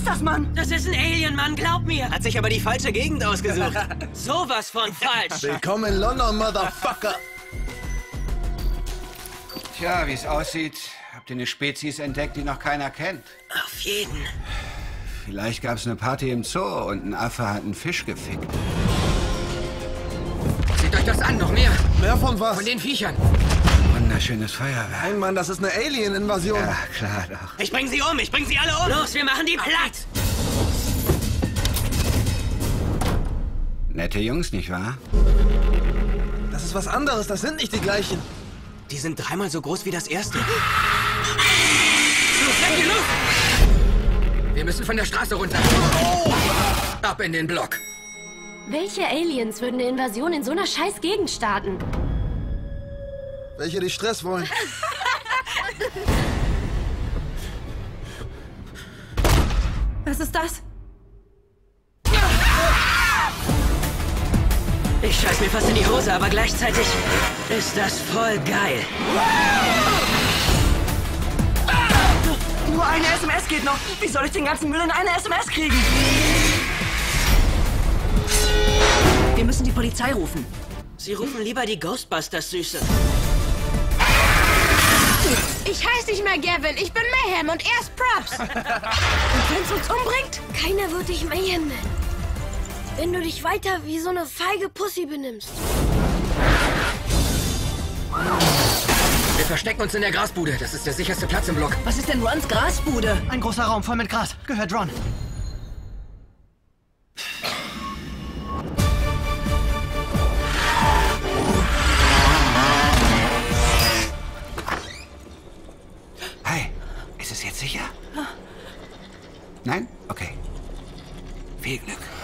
ist das, Mann? Das ist ein Alien, Mann, glaub mir. Hat sich aber die falsche Gegend ausgesucht. Sowas von falsch. Willkommen in London, Motherfucker. Tja, wie es aussieht, habt ihr eine Spezies entdeckt, die noch keiner kennt. Auf jeden. Vielleicht gab es eine Party im Zoo und ein Affe hat einen Fisch gefickt. Seht euch das an, noch mehr. Mehr von was? Von den Viechern. Wunderschönes Feuerwerk. Nein, Mann, das ist eine Alien-Invasion. Ja, klar doch. Ich bring sie um, ich bring sie alle um. Los, wir machen die platt. Nette Jungs, nicht wahr? Das ist was anderes, das sind nicht die gleichen. Die sind dreimal so groß wie das erste. Los, weg hier, los! Wir müssen von der Straße runter. Ab in den Block. Welche Aliens würden eine Invasion in so einer scheiß Gegend starten? Welche die Stress wollen. Was ist das? Ich scheiß mir fast in die Hose, aber gleichzeitig ist das voll geil. Nur eine SMS geht noch. Wie soll ich den ganzen Müll in eine SMS kriegen? Wir müssen die Polizei rufen. Sie rufen lieber die Ghostbusters, Süße. Ich heiße nicht mehr Gavin, ich bin Mayhem und er ist Props. Und wenn es uns umbringt? Keiner wird dich Mayhem nennen, wenn du dich weiter wie so eine feige Pussy benimmst. Wir verstecken uns in der Grasbude. Das ist der sicherste Platz im Block. Was ist denn Rons Grasbude? Ein großer Raum voll mit Gras. Gehört Ron. Hey, ist es jetzt sicher? Nein? Okay. Viel Glück.